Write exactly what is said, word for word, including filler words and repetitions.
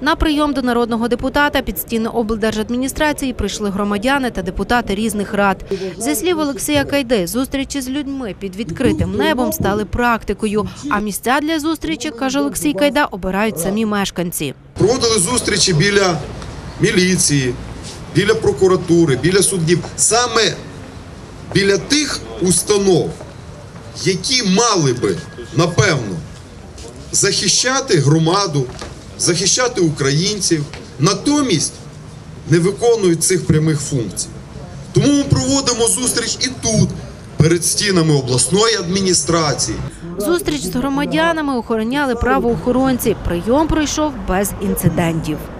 На прийом до народного депутата під стіни облдержадміністрації прийшли громадяни та депутати різних рад. Зі слів Олексія Кайди, зустрічі з людьми під відкритим небом стали практикою, а місця для зустрічі, каже Олексій Кайда, обирають самі мешканці. Проводили зустрічі біля міліції, біля прокуратури, біля судів, саме біля тих установ, які мали би, напевно, захищати громаду, захищати українців, натомість не виконують цих прямих функцій. Тому ми проводимо зустріч і тут, перед стінами обласної адміністрації. Зустріч з громадянами охороняли правоохоронці. Прийом пройшов без інцидентів.